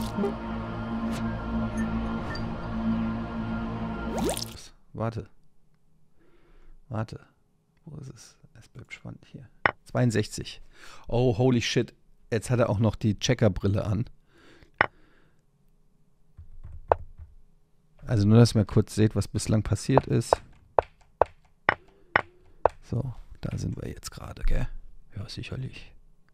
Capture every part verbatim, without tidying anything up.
Ups, warte. Warte. Wo ist es? Es bleibt spannend hier. zweiundsechzig. Oh, holy shit. Jetzt hat er auch noch die Checkerbrille an. Also nur, dass ihr mal kurz seht, was bislang passiert ist. So, da sind wir jetzt gerade, gell? Ja, sicherlich.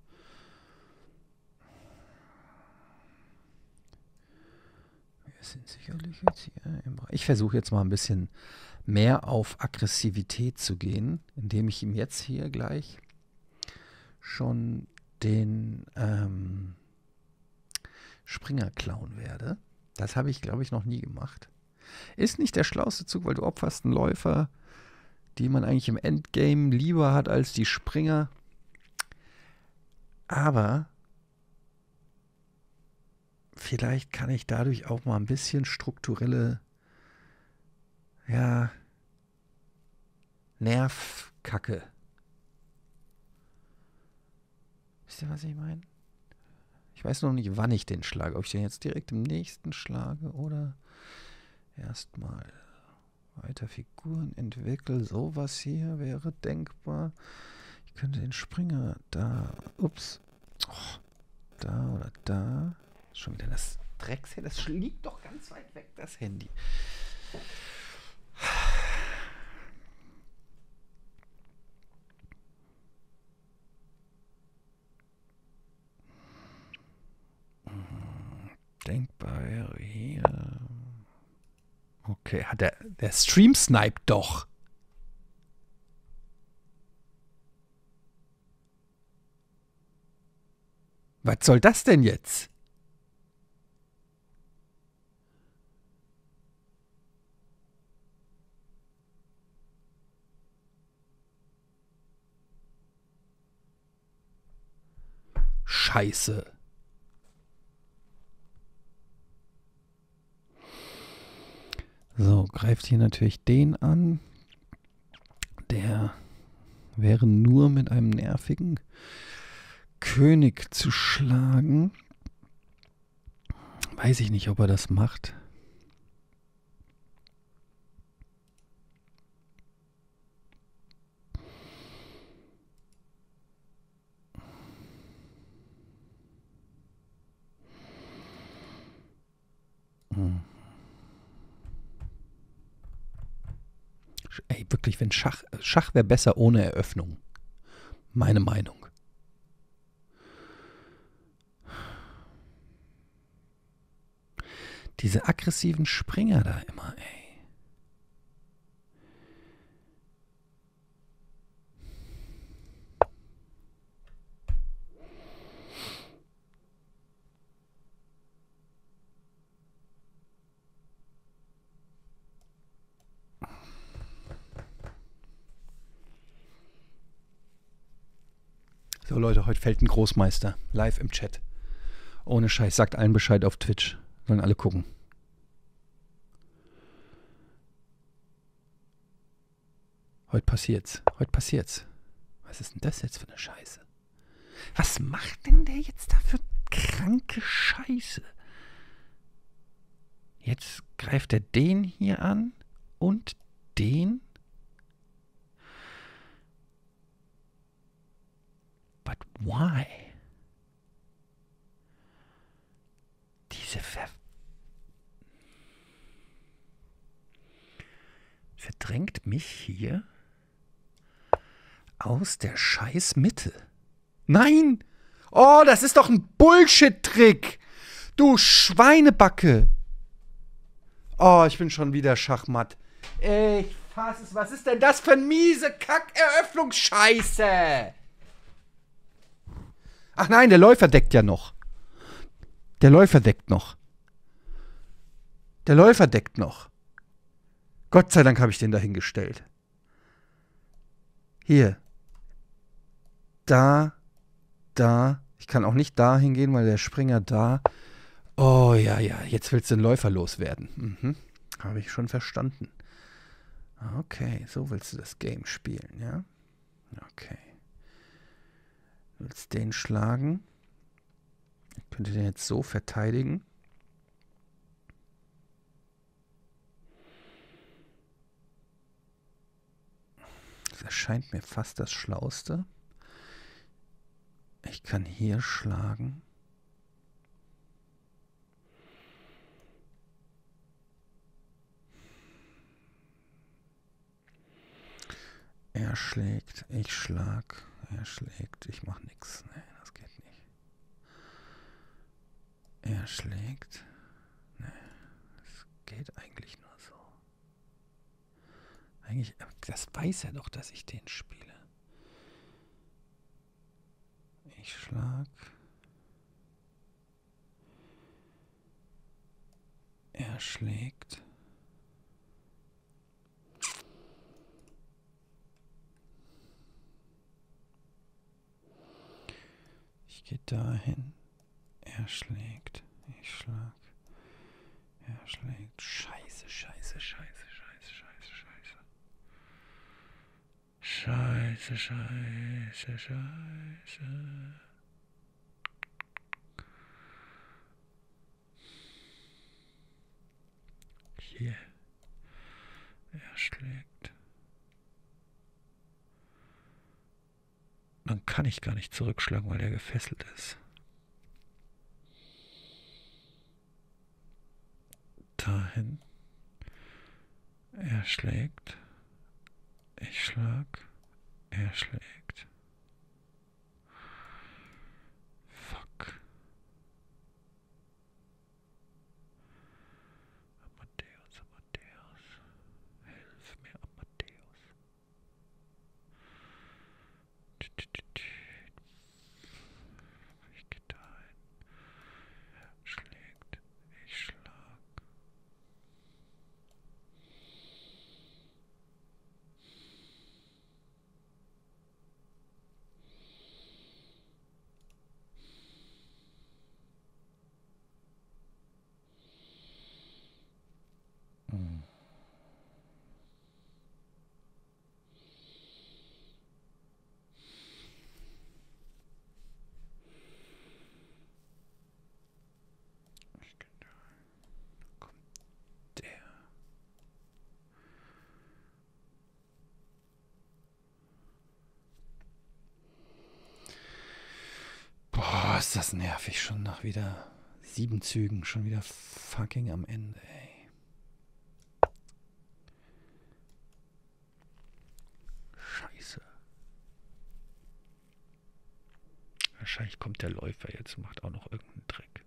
Wir sind sicherlich jetzt hier im Bereich. Ich versuche jetzt mal ein bisschen mehr auf Aggressivität zu gehen, indem ich ihm jetzt hier gleich schon den ähm, Springer klauen werde. Das habe ich, glaube ich, noch nie gemacht. Ist nicht der schlauste Zug, weil du opferst einen Läufer, die man eigentlich im Endgame lieber hat als die Springer. Aber vielleicht kann ich dadurch auch mal ein bisschen strukturelle, ja, Nervkacke. Wisst ihr, was ich meine? Ich weiß noch nicht, wann ich den schlage. Ob ich den jetzt direkt im nächsten schlage oder erstmal weiter Figuren entwickeln. Sowas hier wäre denkbar. Ich könnte den Springer da, ups, oh, da oder da. Schon wieder das Dreckshandy. Das liegt doch ganz weit weg, das Handy. Denkbar wäre hier. Okay, hat der, der Stream sniped doch. Was soll das denn jetzt? Scheiße. So, greift hier natürlich den an. Der wäre nur mit einem nervigen König zu schlagen. Weiß ich nicht, ob er das macht. Hm. Ey, wirklich, wenn Schach, Schach wäre besser ohne Eröffnung. Meine Meinung. Diese aggressiven Springer da immer, ey. So Leute, heute fällt ein Großmeister. Live im Chat. Ohne Scheiß. Sagt allen Bescheid auf Twitch. Sollen alle gucken. Heute passiert's. Heute passiert's. Was ist denn das jetzt für eine Scheiße? Was macht denn der jetzt da für kranke Scheiße? Jetzt greift er den hier an und den. But why? Diese Ver... verdrängt mich hier aus der scheiß Mitte. Nein! Oh, das ist doch ein Bullshit-Trick! Du Schweinebacke! Oh, ich bin schon wieder schachmatt. Ich fass es. Was ist denn das für eine miese Kack-Eröffnungsscheiße? Ach nein, der Läufer deckt ja noch. Der Läufer deckt noch. Der Läufer deckt noch. Gott sei Dank habe ich den da hingestellt. Hier. Da. Da. Ich kann auch nicht da hingehen, weil der Springer da. Oh ja, ja. Jetzt willst du den Läufer loswerden. Mhm. Habe ich schon verstanden. Okay, so willst du das Game spielen, ja? Okay. Du willst den schlagen. Ich könnte den jetzt so verteidigen. Das erscheint mir fast das Schlauste. Ich kann hier schlagen. Er schlägt, ich schlag. Er schlägt, ich mach nix. Nee, das geht nicht. Er schlägt. Nee, das geht eigentlich nur so. Eigentlich, das weiß er doch, dass ich den spiele. Ich schlag. Er schlägt. Ich gehe dahin. Er schlägt. Ich schlag. Er schlägt. Scheiße, scheiße, scheiße, scheiße, scheiße, scheiße. Scheiße, scheiße, scheiße. Hier. Er schlägt. Dann kann ich gar nicht zurückschlagen, weil er gefesselt ist. Dahin. Er schlägt. Ich schlag. Er schlägt. Fuck. Amadeus, Amadeus. Hilf mir, Amadeus. Ich gehe dahin. Er schlägt. Ich schlag. Hm. Boah, ist das nervig. Schon nach wieder sieben Zügen. Schon wieder fucking am Ende, ey. Scheiße. Wahrscheinlich kommt der Läufer jetzt und macht auch noch irgendeinen Dreck.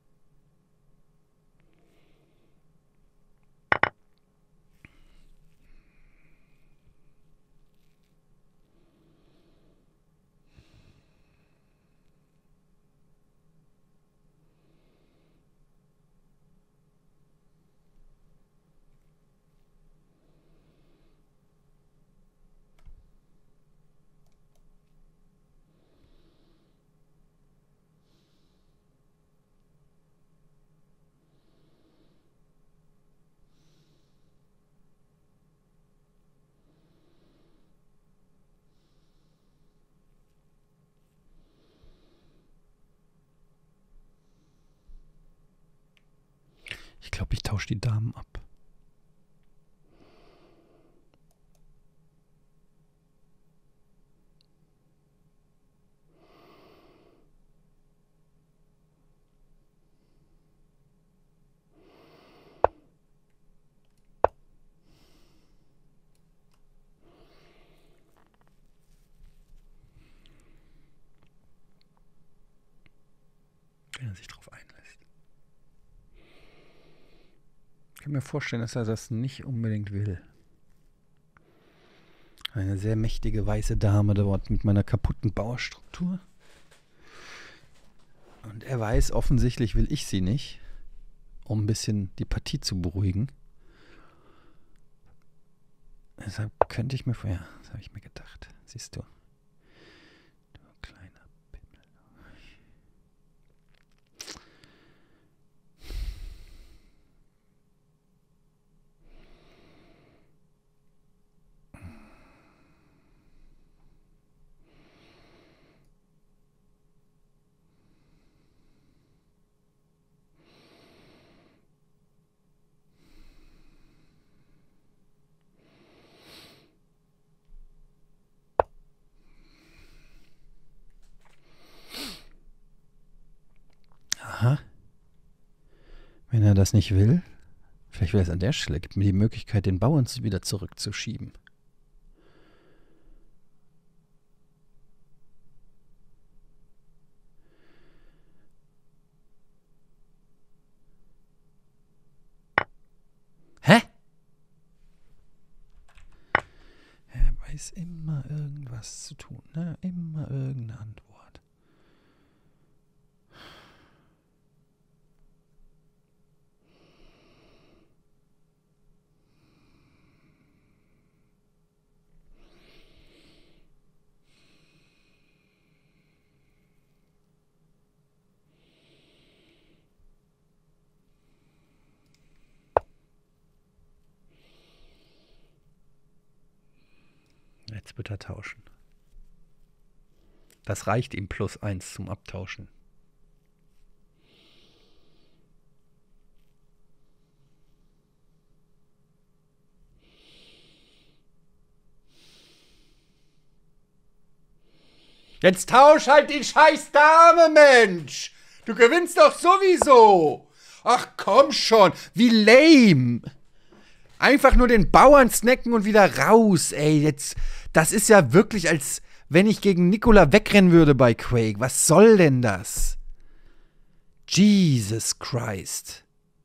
Ich glaube, ich tausche die Damen ab. Wenn er sich darauf einlässt. Ich kann mir vorstellen, dass er das nicht unbedingt will. Eine sehr mächtige weiße Dame dort mit meiner kaputten Bauerstruktur. Und er weiß, offensichtlich will ich sie nicht, um ein bisschen die Partie zu beruhigen. Deshalb könnte ich mir vorher, ja, das habe ich mir gedacht. Siehst du. Du kleiner Pimmel. Wenn er das nicht will, vielleicht will er es an der Stelle, gibt mir die Möglichkeit, den Bauern wieder zurückzuschieben. Hä? Er weiß immer irgendwas zu tun, ne? Immer irgendeine Antwort. Jetzt wird er tauschen. Das reicht ihm plus eins zum Abtauschen. Jetzt tausch halt die scheiß Dame, Mensch! Du gewinnst doch sowieso! Ach komm schon, wie lame! Einfach nur den Bauern snacken und wieder raus, ey. Jetzt, das ist ja wirklich, als wenn ich gegen Nikola wegrennen würde bei Quake. Was soll denn das? Jesus Christ.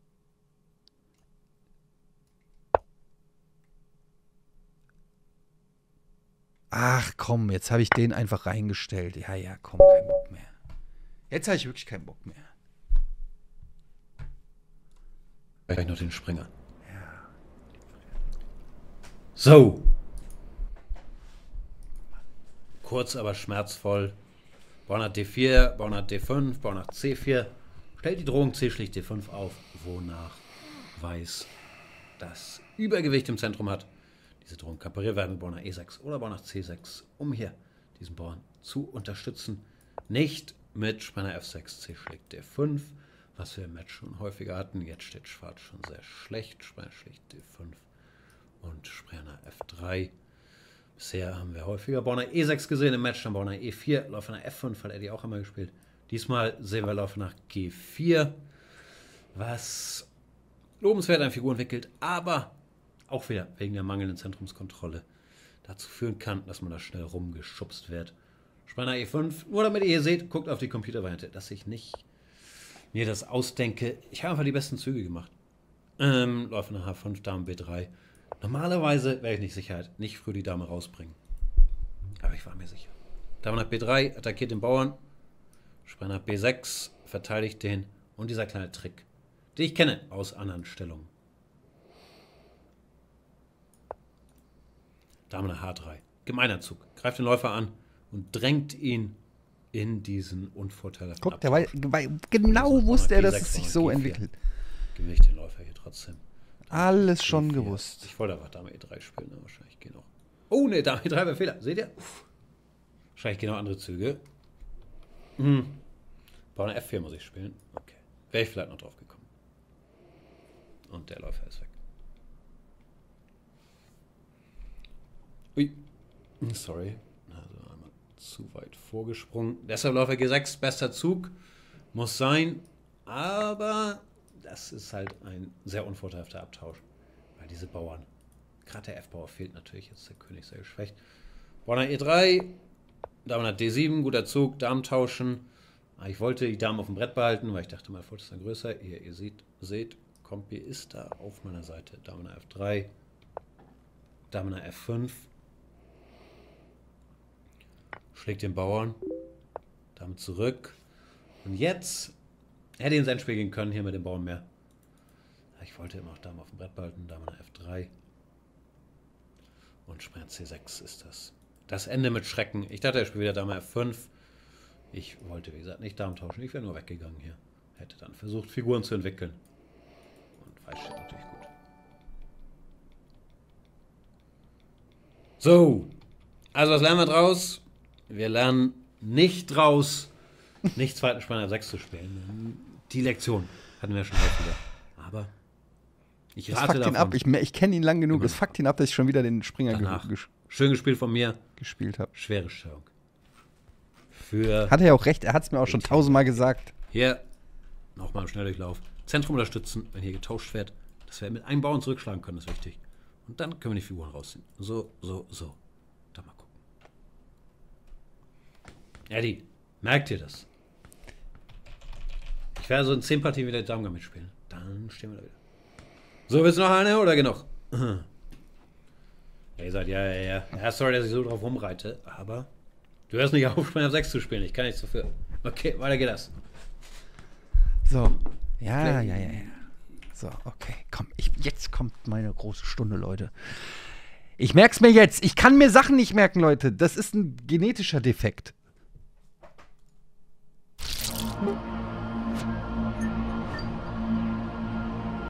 Ach komm, jetzt habe ich den einfach reingestellt. Ja, ja, komm, kein Bock mehr. Jetzt habe ich wirklich keinen Bock mehr. Gleich noch den Springer. Ja. So. Kurz, aber schmerzvoll. Bauern hat D vier, Bauern hat D fünf, Bauern hat C vier. Stellt die Drohung C schlicht D fünf auf, wonach Weiß das Übergewicht im Zentrum hat. Diese Drohung kann pariert werden mit Bauern nach E sechs oder Bauern nach C sechs, um hier diesen Bauern zu unterstützen. Nicht mit Springer F sechs, C schlägt D fünf, was wir im Match schon häufiger hatten. Jetzt steht Schwarz schon sehr schlecht. Springer schlägt D fünf und Springer F drei. Bisher haben wir häufiger Bauern E sechs gesehen im Match, dann Bauern E vier, Läufer nach F fünf, hat Eddie auch einmal gespielt. Diesmal sehen wir Läufer nach G vier, was lobenswert an Figuren entwickelt, aber auch wieder wegen der mangelnden Zentrumskontrolle dazu führen kann, dass man da schnell rumgeschubst wird. Springer E fünf, nur damit ihr hier seht, guckt auf die Computervariante, dass ich nicht mir das ausdenke. Ich habe einfach die besten Züge gemacht. Ähm, Läufer nach H fünf, Dame B drei. Normalerweise wäre ich nicht sicher, nicht früh die Dame rausbringen. Aber ich war mir sicher. Dame nach B drei, attackiert den Bauern. Springer nach B sechs, verteidigt den. Und dieser kleine Trick, den ich kenne aus anderen Stellungen. Dame nach H drei. Gemeiner Zug. Greift den Läufer an und drängt ihn in diesen unvorteilhaften Guck, der war, genau wusste er, dass es sich so entwickelt. Gewinne ich den Läufer hier trotzdem. Alles schon gewusst. Ich wollte einfach Dame E drei spielen, aber wahrscheinlich gehen auch. Oh ne, Dame E drei wäre Fehler. Seht ihr? Uff. Wahrscheinlich gehen auch andere Züge. Hm. Bauern F vier muss ich spielen. Okay. Wäre ich vielleicht noch drauf gekommen. Und der Läufer ist weg. Ui. Sorry. Also einmal zu weit vorgesprungen. Deshalb Läufer G sechs, bester Zug. Muss sein. Aber das ist halt ein sehr unvorteilhafter Abtausch. Weil diese Bauern, gerade der F-Bauer fehlt natürlich, jetzt ist der König sehr geschwächt. Bauern nach E drei, Dame nach D sieben, guter Zug, Damen tauschen. Ich wollte die Damen auf dem Brett behalten, weil ich dachte, mein Furt ist dann größer. Hier, ihr seht, seht, Kompi ist da auf meiner Seite. Dame nach F drei, Dame nach F fünf. Schlägt den Bauern. Dame zurück. Und jetzt hätte ihn sein Spiel gehen können, hier mit dem Bauern mehr. Ich wollte immer auch Dame auf dem Brett behalten, Dame nach F drei. Und Springer C sechs ist das. Das Ende mit Schrecken. Ich dachte, er spielt wieder Dame F fünf. Ich wollte, wie gesagt, nicht Damen tauschen. Ich wäre nur weggegangen hier. Hätte dann versucht, Figuren zu entwickeln. Und Weiß steht natürlich gut. So. Also, was lernen wir draus? Wir lernen nicht draus, nicht zweiten Springer F sechs zu spielen. Die Lektion hatten wir schon häufiger. Aber ich das rate fuckt davon. ihn ab. Ich, ich kenne ihn lang genug. Es fuckt ihn ab, dass ich schon wieder den Springer Danach. ge Schön gespielt von mir. gespielt habe. Schwere Störung. Für Hat er ja auch recht. Er hat es mir auch schon tausendmal gesagt. hier Nochmal im Schnelldurchlauf. Zentrum unterstützen, wenn hier getauscht wird. Dass wir mit einem Bauern zurückschlagen können, ist wichtig. Und dann können wir die Figuren rausziehen. So, so, so. Dann mal gucken. Eddie, merkt ihr das? Ich werde so in zehn Partien wieder Damga mitspielen. Dann stehen wir da wieder. So, willst du noch eine oder genug? Ja, ihr seid, ja, ja, ja. Ja, sorry, dass ich so drauf rumreite, aber du hörst nicht auf, Spanne auf sechs zu spielen. Ich kann nichts dafür. Okay, weiter geht das. So. Ja, ja, ja, ja. So, okay. Komm, ich, jetzt kommt meine große Stunde, Leute. Ich merk's mir jetzt. Ich kann mir Sachen nicht merken, Leute. Das ist ein genetischer Defekt.